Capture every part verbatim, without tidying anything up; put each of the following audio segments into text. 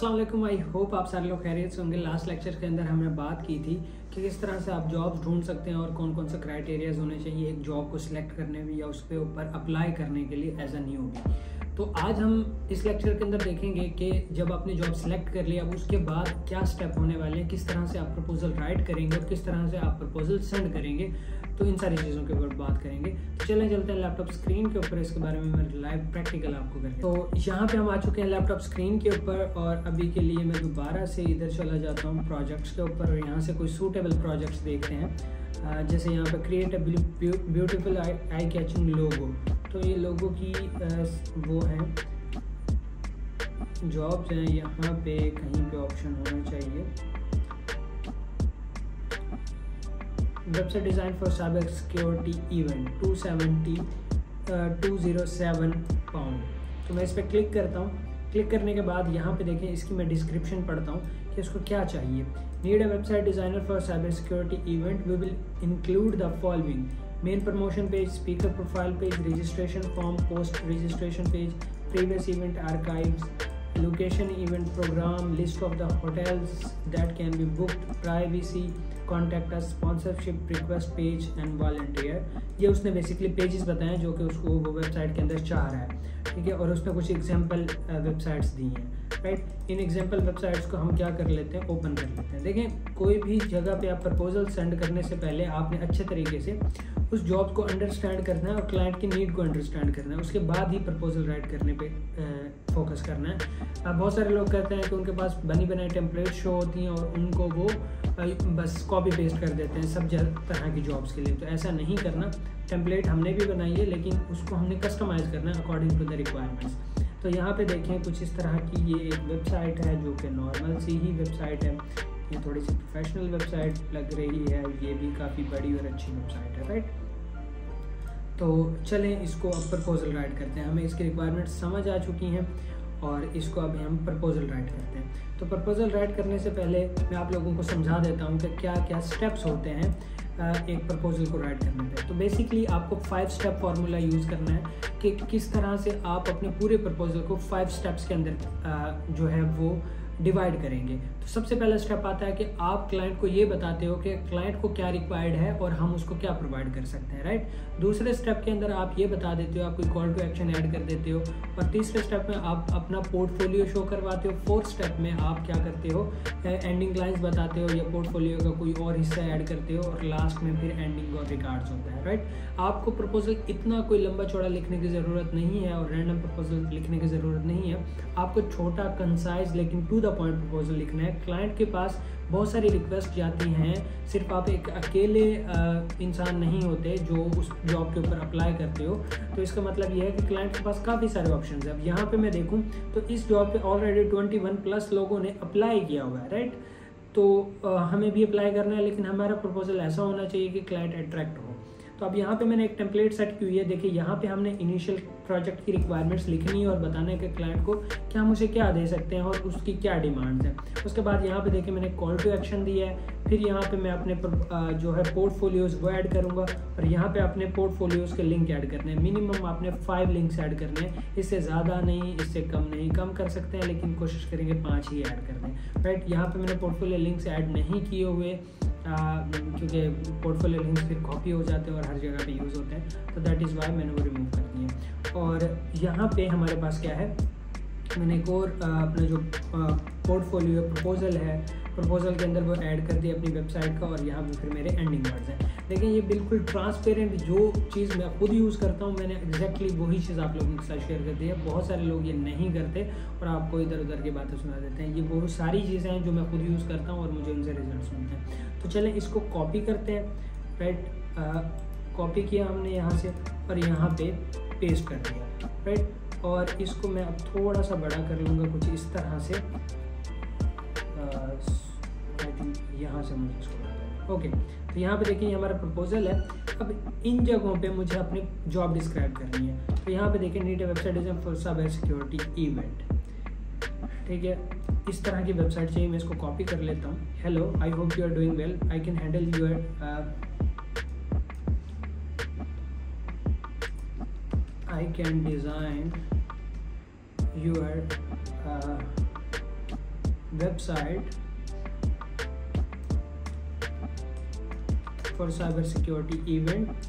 अस्सलाम वालेकुम। I hope आप सारे लोग खैरियत से होंगे। लास्ट लेक्चर के अंदर हमने बात की थी कि किस तरह से आप जॉब्स ढूंढ सकते हैं और कौन कौन से क्राइटेरियाज होने चाहिए एक जॉब को सिलेक्ट करने में या उसके ऊपर अप्लाई करने के लिए एज अ न्यूबी। तो आज हम इस लेक्चर के अंदर देखेंगे कि जब आपने जॉब सिलेक्ट कर लिया अब उसके बाद क्या स्टेप होने वाले हैं, किस तरह से आप प्रपोजल राइट करेंगे और किस तरह से आप प्रपोजल सेंड करेंगे। तो इन सारी चीज़ों के ऊपर बात करेंगे। तो चलें चलते हैं लैपटॉप स्क्रीन के ऊपर, इसके बारे में मैं लाइव प्रैक्टिकल आपको करेंगे। तो यहाँ पे हम आ चुके हैं लैपटॉप स्क्रीन के ऊपर और अभी के लिए मैं दोबारा से इधर चला जाता हूँ प्रोजेक्ट्स के ऊपर और यहाँ से कोई सूटेबल प्रोजेक्ट्स देखते हैं। जैसे यहाँ पे create a beautiful eye catching logo, तो ये लोगों की वो है जॉब्स हैं। यहाँ पे कहीं पे ऑप्शन होना चाहिए website design for cyber security event two seventy two zero seven pound. तो मैं इस पर क्लिक करता हूँ। क्लिक करने के बाद यहाँ पे देखें, इसकी मैं डिस्क्रिप्शन पढ़ता हूँ कि इसको क्या चाहिए। Need a website designer for cyber security event, we will include the following: main promotion page, speaker profile page, registration form, post registration page, previous event archives, location event program, list of the hotels that can be booked, privacy, contact us, sponsorship request page and volunteer। ये उसने basically pages बताए जो कि उसको वो website के अंदर चाह रहा है, ठीक है। और उसने कुछ एग्जांपल वेबसाइट्स दी हैं, राइट। इन एग्जांपल वेबसाइट्स को हम क्या कर लेते हैं, ओपन कर लेते हैं। देखें, कोई भी जगह पे आप प्रपोजल सेंड करने से पहले आपने अच्छे तरीके से उस जॉब को अंडरस्टैंड करना है और क्लाइंट की नीड को अंडरस्टैंड करना है, उसके बाद ही प्रपोजल राइट करने पे फोकस करना है। अब बहुत सारे लोग कहते हैं कि उनके पास बनी बनाई टेम्पलेट शो होती हैं और उनको वो बस कॉपी पेस्ट कर देते हैं सब तरह की जॉब्स के लिए। तो ऐसा नहीं करना। टेम्पलेट हमने भी बनाई है लेकिन उसको हमने कस्टमाइज़ करना है अकॉर्डिंग टू द रिक्वायरमेंट्स। तो यहाँ पे देखें, कुछ इस तरह की ये एक वेबसाइट है जो कि नॉर्मल सी ही वेबसाइट है। ये थोड़ी सी प्रोफेशनल वेबसाइट लग रही है, ये भी काफ़ी बड़ी और अच्छी वेबसाइट है, राइट। तो चलें इसको अब प्रपोजल राइट करते हैं। हमें इसकी रिक्वायरमेंट समझ आ चुकी हैं और इसको अभी हम प्रपोजल राइट करते हैं। तो प्रपोजल राइट करने से पहले मैं आप लोगों को समझा देता हूँ कि क्या क्या स्टेप्स होते हैं एक प्रपोजल को राइट करने पे। तो बेसिकली आपको फाइव स्टेप फार्मूला यूज़ करना है कि किस तरह से आप अपने पूरे प्रपोजल को फाइव स्टेप्स के अंदर जो है वो डिवाइड करेंगे। तो सबसे पहला स्टेप आता है कि आप क्लाइंट को ये बताते हो कि क्लाइंट को क्या रिक्वायर्ड है और हम उसको क्या प्रोवाइड कर सकते हैं, राइट। दूसरे स्टेप के अंदर आप ये बता देते हो, आप कोई कॉल टू एक्शन ऐड कर देते हो। और तीसरे स्टेप में आप अपना पोर्टफोलियो शो करवाते हो। फोर्थ स्टेप में आप क्या करते हो, एंडिंग लाइन्स बताते हो या पोर्टफोलियो का कोई और हिस्सा ऐड करते हो और लास्ट में फिर एंडिंग और रिगार्ड्स होता है, राइट। आपको प्रपोजल इतना कोई लंबा चौड़ा लिखने की ज़रूरत नहीं है और रैंडम प्रपोजल लिखने की ज़रूरत नहीं है। आपको छोटा, कंसाइज लेकिन टू द पॉइंट प्रपोजल लिखना है। क्लाइंट के पास बहुत सारी रिक्वेस्ट जाती हैं, सिर्फ आप एक अकेले इंसान नहीं होते जो उस जॉब के ऊपर अप्लाई करते हो। तो इसका मतलब यह है कि क्लाइंट के पास काफ़ी सारे ऑप्शन हैं। अब यहाँ पे मैं देखूँ तो इस जॉब पे ऑलरेडी इक्कीस प्लस लोगों ने अप्लाई किया हुआ है, राइट। तो आ, हमें भी अप्लाई करना है लेकिन हमारा प्रपोजल ऐसा होना चाहिए कि क्लाइंट अट्रैक्ट हो। तो अब यहाँ पे मैंने एक टेम्पलेट सेट की हुई है। देखिए, यहाँ पे हमने इनिशियल प्रोजेक्ट की रिक्वायरमेंट्स लिखनी है और बताना है कि क्लाइंट को क्या हम उसे क्या दे सकते हैं और उसकी क्या डिमांड्स हैं। उसके बाद यहाँ पे देखिए मैंने कॉल टू एक्शन दिया है। फिर यहाँ पे मैं अपने जो है पोर्टफोलियोज़ वो ऐड करूँगा और यहाँ पे अपने पोर्टफोलियोज़ के लिंक ऐड करने हैं। मिनिमम आपने फाइव लिंक्स ऐड करने हैं, इससे ज़्यादा नहीं, इससे कम नहीं। कम कर सकते हैं लेकिन कोशिश करेंगे पाँच ही ऐड करने, राइट। यहाँ पे मैंने पोर्टफोलियो लिंक्स ऐड नहीं किए हुए क्योंकि पोर्टफोलियो लिंक्स फिर कॉपी हो जाते हैं और हर जगह पे यूज़ होते हैं, तो दैट इज़ वाई मैंने वो रिमूव कर दिए। और यहाँ पे हमारे पास क्या है, मैंने एक और अपना जो पोर्टफोलियो प्रपोजल है, प्रपोजल के अंदर वो ऐड कर दिया अपनी वेबसाइट का और यहाँ पे फिर मेरे एंडिंग वर्ड्स हैं। देखिए, ये बिल्कुल ट्रांसपेरेंट जो चीज़ मैं खुद यूज़ करता हूँ, मैंने एग्जैक्टली वही चीज़ आप लोगों के साथ शेयर कर दी है। बहुत सारे लोग ये नहीं करते और आपको इधर उधर की बातें सुना देते हैं। ये वो सारी चीज़ें हैं जो मैं खुद यूज़ करता हूँ और मुझे उनसे रिजल्ट मिलते हैं। तो चलें इसको कॉपी करते हैं, राइट। कॉपी किया हमने यहाँ से और यहाँ पे पेस्ट कर दिया, राइट। और इसको मैं अब थोड़ा सा बड़ा कर लूँगा कुछ इस तरह से। आई थिंक यहाँ से मुझे इसको बड़ा, ओके। तो यहाँ पे देखिए हमारा प्रपोजल है। अब इन जगहों पे मुझे अपनी जॉब डिस्क्राइब करनी है। तो यहाँ पे देखिए need a website design for cyber security event, ठीक है। इस तरह की वेबसाइट चाहिए। मैं इसको कॉपी कर लेता हूँ। Hello, I hope you are doing well, I can handle your I can design your uh, website for cyber security event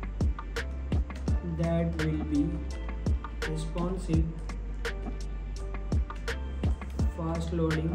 that will be responsive, fast loading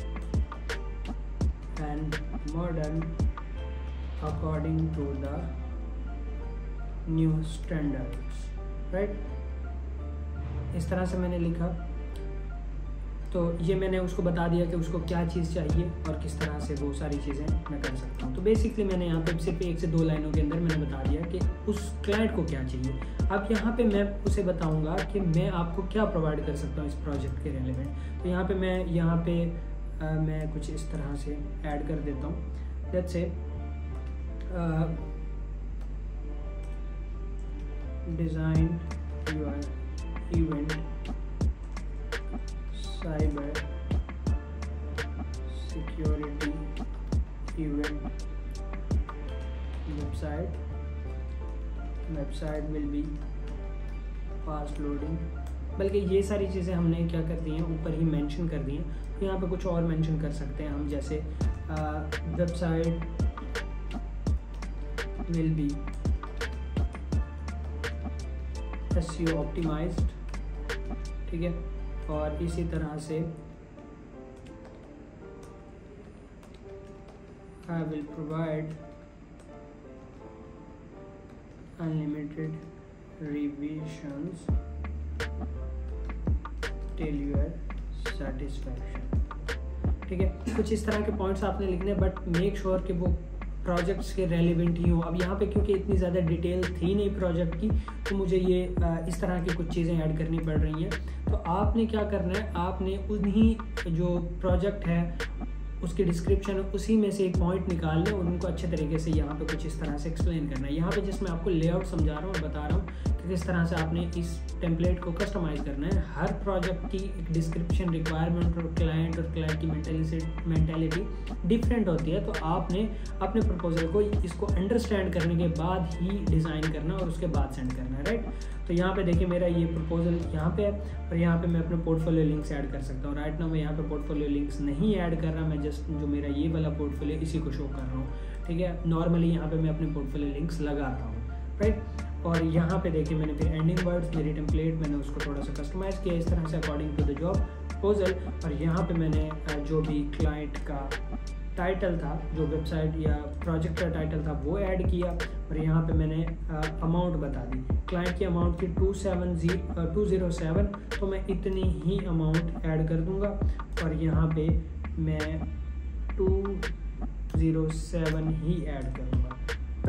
and modern according to the new standards, right? इस तरह से मैंने लिखा। तो ये मैंने उसको बता दिया कि उसको क्या चीज़ चाहिए और किस तरह से वो सारी चीज़ें मैं कर सकता हूँ। तो बेसिकली मैंने यहाँ पे सिर्फ एक से दो लाइनों के अंदर मैंने बता दिया कि उस क्लाइंट को क्या चाहिए। अब यहाँ पे मैं उसे बताऊँगा कि मैं आपको क्या प्रोवाइड कर सकता हूँ इस प्रोजेक्ट के रिलेवेंट। तो यहाँ पे मैं यहाँ पे आ, मैं कुछ इस तरह से ऐड कर देता हूँ। Let's say design your event cyber security event website website will be fast loading। बल्कि ये सारी चीज़ें हमने क्या कर दी हैं, ऊपर ही मेंशन कर दी हैं। तो यहाँ पे कुछ और मेंशन कर सकते हैं हम, जैसे website will be S E O optimized, ठीक है। और इसी तरह से I will provide unlimited revisions till your satisfaction, ठीक है। कुछ इस तरह के पॉइंट्स आपने लिखने, बट मेक श्योर कि वो प्रोजेक्ट्स के रेलिवेंट ही हो। अब यहाँ पे क्योंकि इतनी ज़्यादा डिटेल थी नहीं प्रोजेक्ट की, तो मुझे ये इस तरह की कुछ चीज़ें ऐड करनी पड़ रही हैं। तो आपने क्या करना है, आपने उन्हीं जो प्रोजेक्ट है उसकी डिस्क्रिप्शन उसी में से एक पॉइंट निकालने और उनको अच्छे तरीके से यहाँ पे कुछ इस तरह से एक्सप्लेन करना है। यहाँ पे जिसमें आपको लेआउट समझा रहा हूँ और बता रहा हूँ कि किस तरह से आपने इस टेम्पलेट को कस्टमाइज़ करना है। हर प्रोजेक्ट की एक डिस्क्रिप्शन, रिक्वायरमेंट और क्लाइंट और क्लाइंट की मेंटेलिटी मेंटेलिटी डिफरेंट होती है। तो आपने अपने प्रपोजल को इसको अंडरस्टैंड करने के बाद ही डिज़ाइन करना और उसके बाद सेंड करना है, राइट। तो यहाँ पे देखिए मेरा ये प्रपोजल यहाँ पे है और यहाँ पे मैं अपने पोर्टफोलियो लिंक्स ऐड कर सकता हूँ। राइट नाउ मैं यहाँ पे पोर्टफोलियो लिंक्स नहीं ऐड कर रहा, मैं जस्ट जो मेरा ये वाला पोर्टफोलियो इसी को शो कर रहा हूँ, ठीक है। नॉर्मली यहाँ पे मैं अपने पोर्टफोलियो लिंक्स लगाता हूँ, राइट। और यहाँ पे देखिए मैंने फिर एंडिंग वर्ड्स, मेरी टेम्पलेट मैंने उसको थोड़ा सा कस्टमाइज़ किया इस तरह से according to the job proposal. और यहाँ पे मैंने जो भी क्लाइंट का टाइटल था, जो वेबसाइट या प्रोजेक्ट का टाइटल था, वो ऐड किया। और यहाँ पे मैंने अमाउंट बता दी, क्लाइंट की अमाउंट थी two seven G two zero seven, तो मैं इतनी ही अमाउंट ऐड कर दूँगा। और यहाँ पे मैं टू ज़ीरो सेवन ही ऐड करूँगा,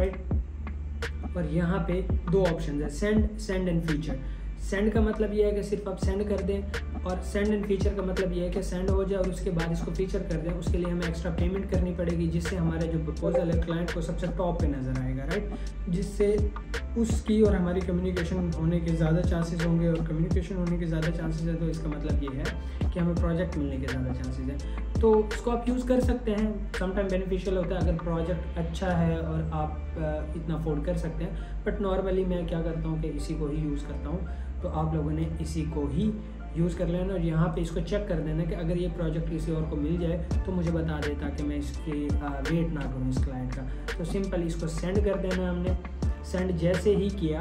राइट। और यहाँ पे दो ऑप्शन है, send send and feature. Send का मतलब ये है कि सिर्फ आप सेंड कर दें, और सेंड एंड फीचर का मतलब ये है कि सेंड हो जाए और उसके बाद इसको फीचर कर दें। उसके लिए हमें एक्स्ट्रा पेमेंट करनी पड़ेगी, जिससे हमारा जो प्रपोजल है क्लाइंट को सबसे टॉप पे नज़र आएगा, राइट। जिससे उसकी और हमारी कम्युनिकेशन होने के ज़्यादा चांसेस होंगे, और कम्युनिकेशन होने के ज़्यादा चांसेस है तो इसका मतलब ये है कि हमें प्रोजेक्ट मिलने के ज़्यादा चांसेस हैं। तो इसको आप यूज़ कर सकते हैं, समटाइम बेनिफिशियल होता है अगर प्रोजेक्ट अच्छा है और आप इतना अफोर्ड कर सकते हैं। बट नॉर्मली मैं क्या करता हूँ कि इसी को ही यूज़ करता हूँ, तो आप लोगों ने इसी को ही यूज़ कर लेना। और यहाँ पे इसको चेक कर देना कि अगर ये प्रोजेक्ट किसी और को मिल जाए तो मुझे बता दे, ताकि मैं इसकी वेट ना करूँ इस क्लाइंट का। तो सिंपल इसको सेंड कर देना हमने। सेंड जैसे ही किया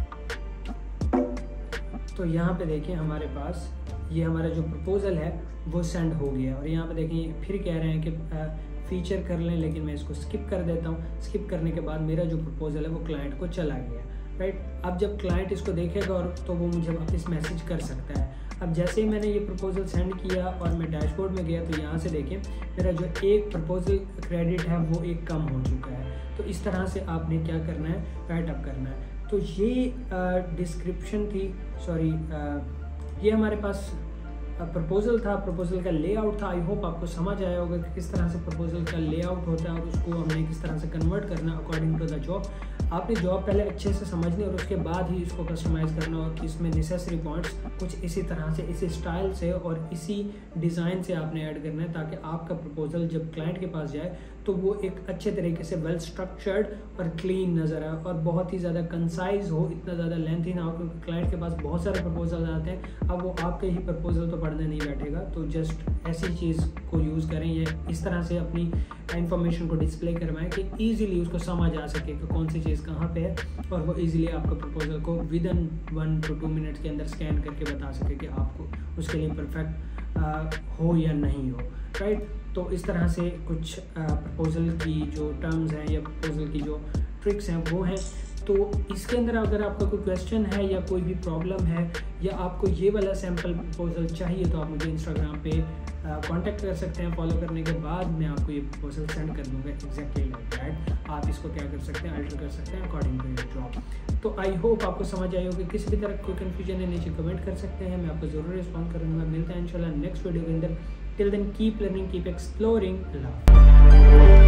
तो यहाँ पे देखें हमारे पास ये हमारा जो प्रपोजल है वो सेंड हो गया। और यहाँ पे देखें फिर कह रहे हैं कि फीचर कर लें, लेकिन मैं इसको स्किप कर देता हूँ। स्किप करने के बाद मेरा जो प्रपोजल है वो क्लाइंट को चला गया, राइट। अब जब क्लाइंट इसको देखेगा और तो वो मुझे वापस मैसेज कर सकता है। अब जैसे ही मैंने ये प्रपोजल सेंड किया और मैं डैशबोर्ड में गया, तो यहाँ से देखें मेरा जो एक प्रपोजल क्रेडिट है वो एक कम हो चुका है। तो इस तरह से आपने क्या करना है, राइट अप करना है। तो ये डिस्क्रिप्शन थी, सॉरी ये हमारे पास प्रपोजल था, प्रपोजल का लेआउट था। आई होप आपको समझ आया होगा कि किस तरह से प्रपोजल का लेआउट होता है और उसको हमने किस तरह से कन्वर्ट करना अकॉर्डिंग टू द जॉब। आपने जॉब पहले अच्छे से समझनी और उसके बाद ही इसको कस्टमाइज़ करना, और इसमें नेसेसरी पॉइंट्स कुछ इसी तरह से, इसी स्टाइल से और इसी डिज़ाइन से आपने ऐड करना है, ताकि आपका प्रपोजल जब क्लाइंट के पास जाए तो वो एक अच्छे तरीके से वेल स्ट्रक्चर्ड और क्लीन नज़र आए और बहुत ही ज़्यादा कंसाइज हो, इतना ज़्यादा लेंथी ना हो, क्योंकि क्लाइंट के पास बहुत सारे प्रपोजल आते हैं। अब वो आपके ही प्रपोजल तो पढ़ने नहीं बैठेगा, तो जस्ट ऐसी चीज़ को यूज़ करें, ये इस तरह से अपनी इंफॉर्मेशन को डिस्प्ले करवाएं कि ईजिली उसको समझ आ सके कि कौन सी चीज़ कहाँ पे है, और वो ईजिली आपका प्रपोजल को within one to two minute के अंदर स्कैन करके बता सके कि आपको उसके लिए परफेक्ट हो या नहीं हो, राइट। तो इस तरह से कुछ प्रपोजल की जो टर्म्स हैं या प्रपोजल की जो ट्रिक्स हैं वो हैं। तो इसके अंदर अगर आपका कोई क्वेश्चन है या कोई भी प्रॉब्लम है या आपको ये वाला सैम्पल प्रपोजल चाहिए, तो आप मुझे इंस्टाग्राम पे कांटेक्ट कर सकते हैं। फॉलो करने के बाद मैं आपको ये प्रपोजल सेंड कर दूंगा एग्जैक्टली लाइक दैट। आप इसको क्या कर सकते हैं, अल्टर कर सकते हैं अकॉर्डिंग टू योर जॉब। तो आई होप आपको समझ आई होगी। किसी भी तरह कोई कन्फ्यूजन है नीचे कमेंट कर सकते हैं, मैं आपको ज़रूर रिस्पॉन्ड करूँगा। मिलते हैं इंशाल्लाह नेक्स्ट वीडियो के अंदर। Till then keep learning, keep exploring, love.